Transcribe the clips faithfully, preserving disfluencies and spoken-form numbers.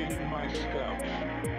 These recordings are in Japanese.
Heed my steps.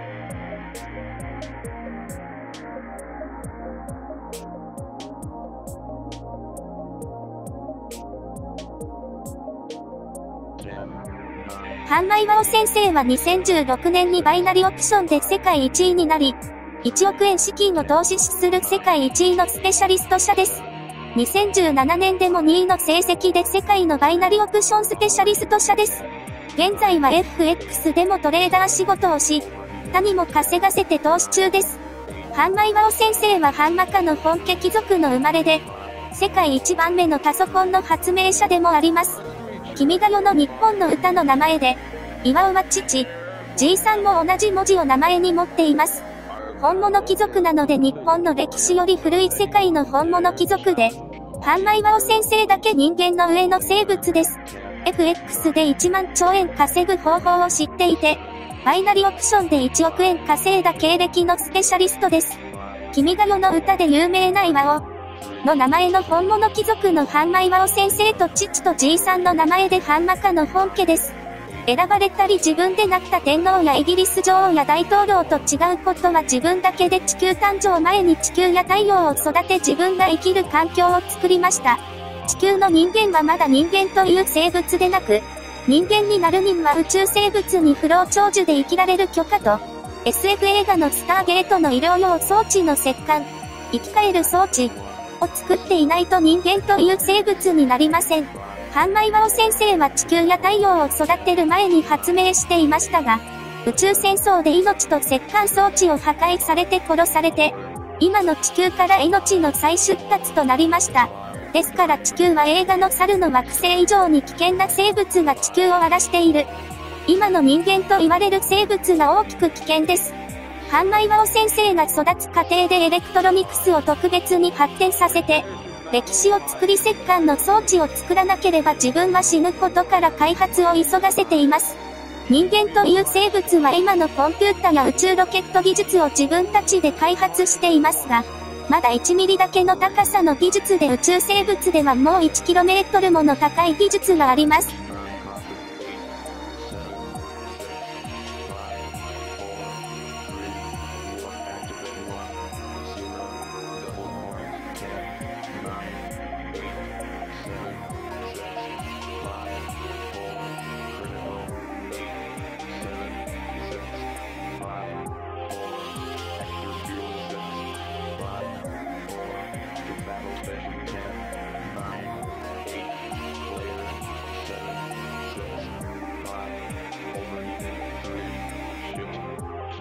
Ten, ハンマイワオ先生はにせんじゅうろくねんにバイナリオプションで世界いちいになり、いちおくえん資金を投資する世界いちいのスペシャリスト者です。にせんじゅうななねんでもにいの成績で世界のバイナリオプションスペシャリスト者です。現在は エフエックス でもトレーダー仕事をし、他にも稼がせて投資中です。ハンマイワオ先生はハンマカの本家貴族の生まれで、世界いちばんめのパソコンの発明者でもあります。君だよの日本の歌の名前で、岩尾は父、じいさんも同じ文字を名前に持っています。本物貴族なので日本の歴史より古い世界の本物貴族で、ハンマイワオ先生だけ人間の上の生物です。エフエックス でいちまんちょうえん稼ぐ方法を知っていて、バイナリオプションでいちおくえん稼いだ経歴のスペシャリストです。君だよの歌で有名な岩尾の名前の本物貴族のハンマイワオ先生と父とじいさんの名前でハンマカの本家です。選ばれたり自分でなった天皇やイギリス女王や大統領と違うことは自分だけで地球誕生前に地球や太陽を育て自分が生きる環境を作りました。地球の人間はまだ人間という生物でなく、人間になるには宇宙生物に不老長寿で生きられる許可と、エスエフ 映画のスターゲートの医療用装置の石棺、生き返る装置を作っていないと人間という生物になりません。ハンマイワオ先生は地球や太陽を育てる前に発明していましたが、宇宙戦争で命と石棺装置を破壊されて殺されて、今の地球から命の再出発となりました。ですから地球は映画の猿の惑星以上に危険な生物が地球を荒らしている。今の人間と言われる生物が大きく危険です。ハンマイワオ先生が育つ過程でエレクトロニクスを特別に発展させて、歴史を作り石棺の装置を作らなければ自分は死ぬことから開発を急がせています。人間という生物は今のコンピュータや宇宙ロケット技術を自分たちで開発していますが、まだいちミリだけの高さの技術で宇宙生物ではもういちキロメートルもの高い技術があります。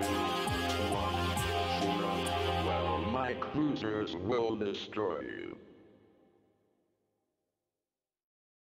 My cruisers will destroy you.